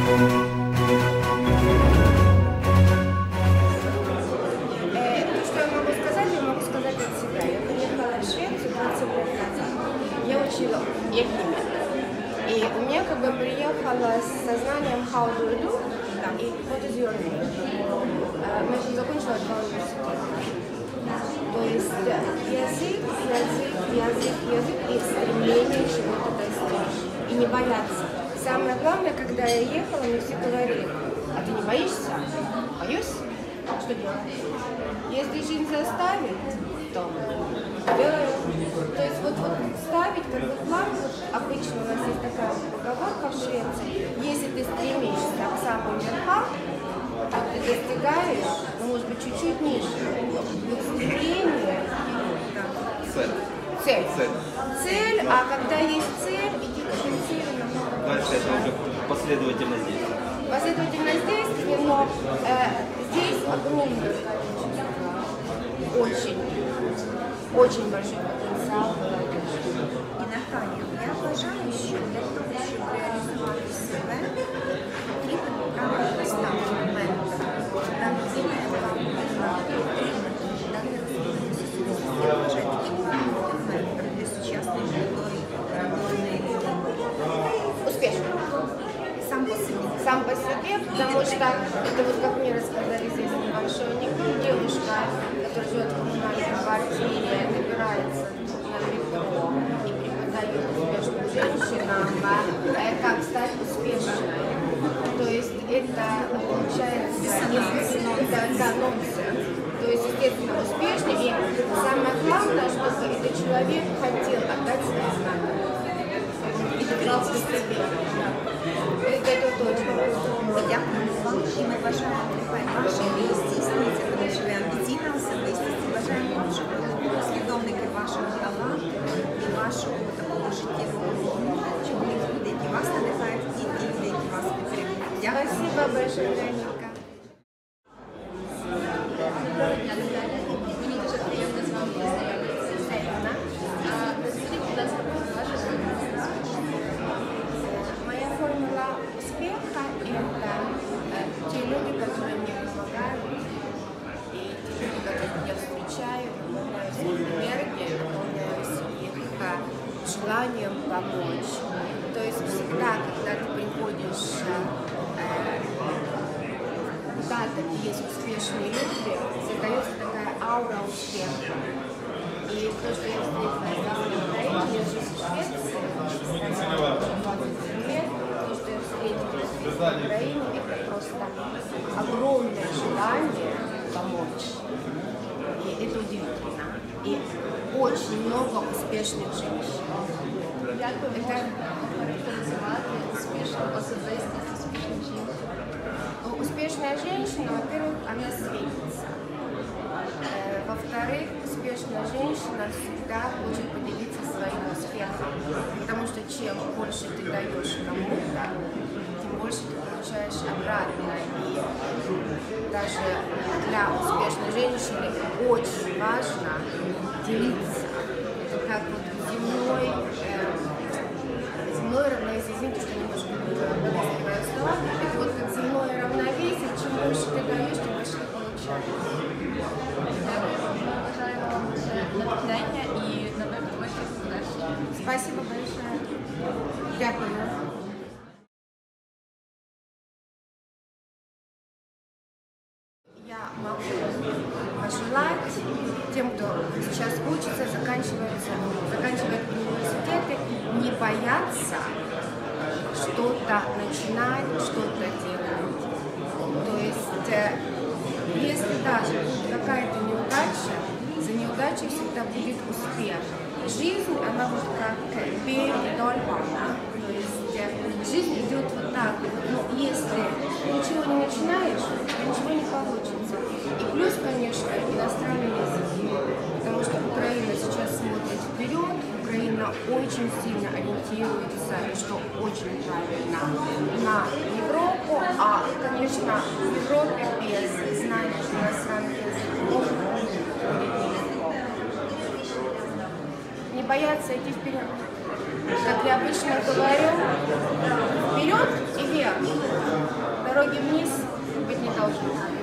И у меня как бы приехала с сознанием how do you do и what is your name. Мы же закончила 2 университета. То есть язык и стремление чего-то достичь. И не бояться. Самое главное, когда я ехала, мне все говорили: а ты не боишься? Боюсь? Что делать? Если жизнь заставит, то делаю. То есть вот ставить как бы план, вот обычно у нас есть такая поговорка в Швеции: если ты стремишься к самым верхам, то ты достигаешь, ну, может быть, чуть-чуть ниже. Вот стремление, цель, а когда есть цель, иди к этим целям намного дальше больше. это уже последовательность действий. Последовательность действий, но здесь огромное количество, очень большой потенціал. І Наталія, я вважаю, що для того, щоб реалізувати себе, потрібен правильний стан моменту. Та людина, яка повинна отримати дане розвитку. Я вважаю, такий ментор для сучасної молодої людини. Успешно. Сам по себе. Сам по себе, потому что это вот как мне рассказали здесь небольшой анекдот: девушка, которая живет в коммунальной квартире, набирается на метро и преподает успешным женщинам, как стать успешной. То есть это получается нонсенс. То есть, естественно, успешный. И самое главное, чтобы этот человек хотел отдать свои знания. И доверился себе. Это точно. Дякую вам і ми бажаємо, нехай ваші мрії здійснюються, тому що ви амбіційна особистість. Бажаємо вам, щоб ви були послідовники вашого таланту і вашого такого життєвого руху, щоб були люди, які вас надихають, і ті люди, які вас підтримують. Дякую. Спасибо большое, Вероника. Мені дуже приємно з вами познайомитися. Розкажіть, будь ласка, про вашу формулу. Моя формула успеха – это те люди, которые мне помогают, и те люди, которых я встречаю, наполняюсь их энергией, наполняюсь их желанием помочь. То есть всегда, когда ты приходишь куда-то, где есть успешные люди, создается такая аура успеха. И то, что я встретила недавно в Украине, я живу в Швеции, то, что я встретила в Украине, это просто огромное желание помочь. И это удивительно. И очень много успешных женщин. Як ви можете характеризувати успішну особистість, успішну жінку? Успешная женщина, во-первых, она светится. Во-вторых, успешная женщина всегда хочет поделиться своим успехом. Потому что чем больше ты даешь кому-то, тем больше ты получаешь обратно. И даже для успешной женщины очень важно делиться. Это как вот земное равновесие. Извините, что немножко подыскиваю слова. Это вот как земное равновесие. Чем больше ты даешь, тем больше ты получаешь. Ми бажаємо вам натхнення і нових творчих звершень. Спасибо большое. Дякую. Я могу пожелать тем, кто сейчас учится, заканчивает университеты, не бояться что-то начинать, что-то делать. То есть, если даже будет какая-то неудача, за неудачей всегда будет успех. Жизнь, она вот как передольпана. То есть жизнь идет вот так. Но если ничего не начинаешь, ничего не получится. И плюс, конечно, иностранный язык. Потому что Украина сейчас смотрит вперед, Украина очень сильно ориентируется, и что очень правильно, на Европу. А, конечно, в Европе без знания иностранных языков будет нелегко. Не бояться идти вперед. Как я обычно говорю, вперед и вверх. Дороги вниз быть не должно.